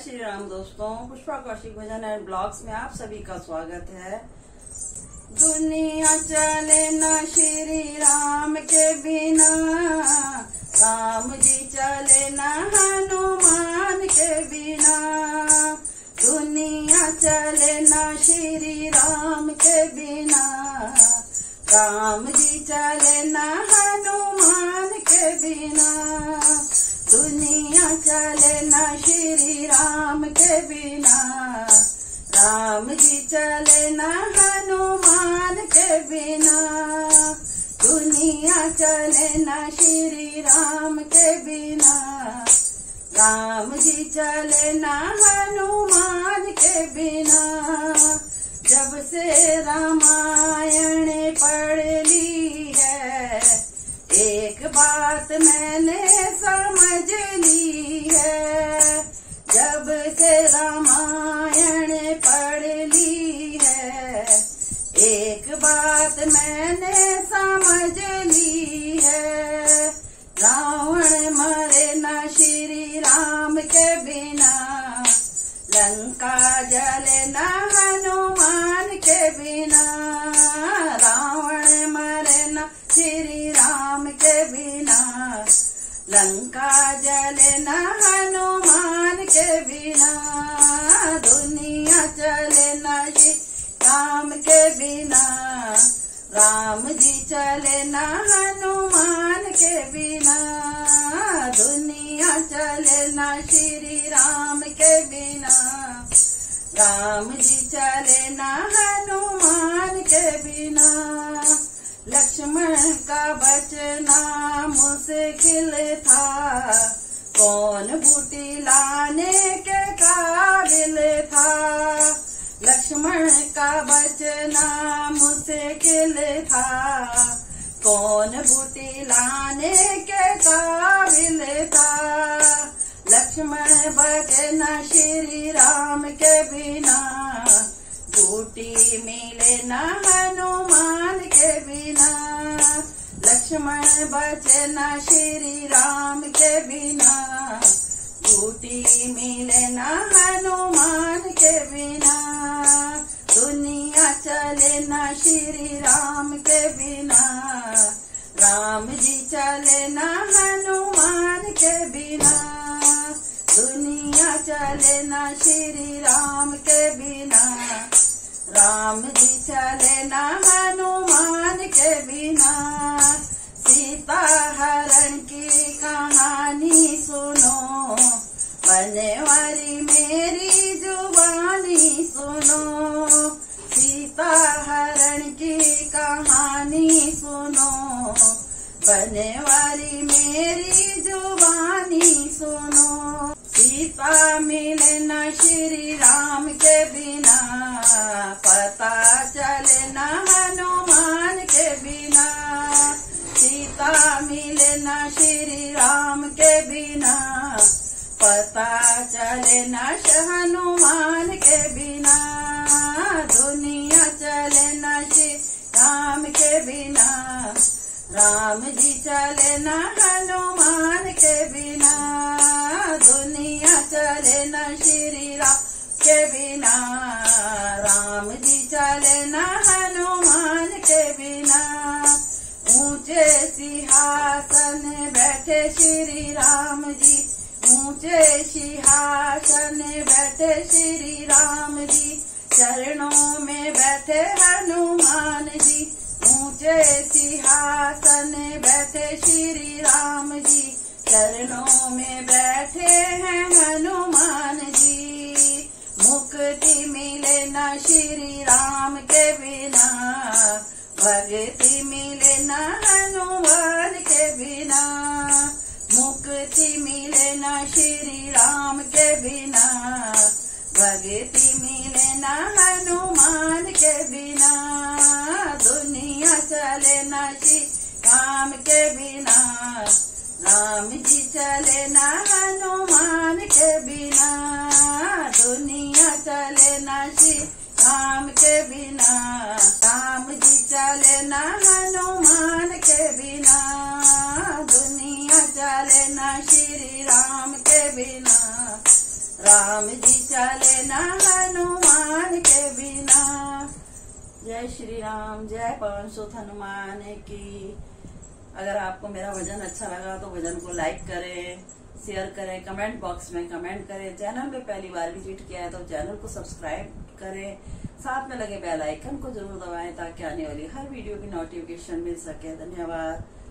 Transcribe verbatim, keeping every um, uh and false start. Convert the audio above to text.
श्री राम दोस्तों, Pushpa Kaushik Bhajan and blogs में आप सभी का स्वागत है। दुनिया चले न श्री राम के बिना, राम जी चले न हनुमान के बिना। दुनिया चले न श्री राम के बिना, राम जी चले न हनुमान के बिना। दुनिया चले न श्री राम के बिना, राम जी चले न हनुमान के बिना। दुनिया चले न श्री राम के बिना, राम जी चले न हनुमान के बिना। जब से रामायण पढ़ ली है, एक बात मैंने समझ ली है। जब से रामायण पढ़ ली है, एक बात मैंने समझ ली है। रावण मरे न श्री राम के बिना, लंका जले न हनुमान के बिना। रावण मरे न श्री राम के बिना, लंका जले न हनुमान के बिना। दुनिया चले न श्री राम के बिना, राम जी चले न हनुमान के बिना। दुनिया चले न श्री राम के बिना, राम जी चले न हनुमान के बिना। लक्ष्मण का बचना मुश्किल था, कौन बूटी लाने के काबिल था। लक्ष्मण का बचना मुश्किल था, कौन बूटी लाने के काबिल था। लक्ष्मण बचना श्री राम के बिना, बूटी मिले न हनुमान के बिना। लक्ष्मण बचना श्री राम के बिना, बूटी मिले न हनुमान के बिना। दुनिया चले न श्री राम के बिना, राम जी चले न हनुमान के बिना। दुनिया चले न श्री राम के बिना, राम जी चले न हनुमान के बिना। सीता हरण की कहानी सुनो, बनवारी मेरी जुबानी सुनो। सीता हरण की कहानी सुनो, बनवारी मेरी जुबानी सुनो। सीता मिले न श्री राम के बिना, पता चले न हनुमान के बिना। सीता मिले न श्री राम के बिना, पता चले न हनुमान के बिना। दुनिया चले न श्री राम के बिना, राम जी चले न हनुमान के बिना। दुनिया चले न श्री राम के बिना, राम जी चले न हनुमान के बिना। ऊंचे सिंहासन बैठे श्री राम जी, ऊंचे सिंहासन बैठे श्री राम जी। चरणों में बैठे हनुमान जी, ऊंचे सिंहासन बैठे श्री राम जी। चरणों में बैठे हैं हनुमान जी। मुक्ति मिले न श्री राम के बिना, भक्ति मिले न हनुमान के बिना। मुक्ति मिले न श्री राम के बिना, भक्ति मिले न हनुमान के बिना। दुनिया चले न श्री राम के बिना, राम जी चले न हनुमान के बिना। दुनिया चले न श्री राम के बिना, राम जी चले न हनुमान के बिना। दुनिया चले न श्री राम के बिना, राम जी चले न हनुमान के बिना। जय श्री राम, जय पवन सुत हनुमान की। अगर आपको मेरा भजन अच्छा लगा तो भजन को लाइक करें, शेयर करें, कमेंट बॉक्स में कमेंट करें। चैनल पे पहली बार विजिट किया है तो चैनल को सब्सक्राइब करें, साथ में लगे बेल आइकन को जरूर दबाएं ताकि आने वाली हर वीडियो की नोटिफिकेशन मिल सके। धन्यवाद।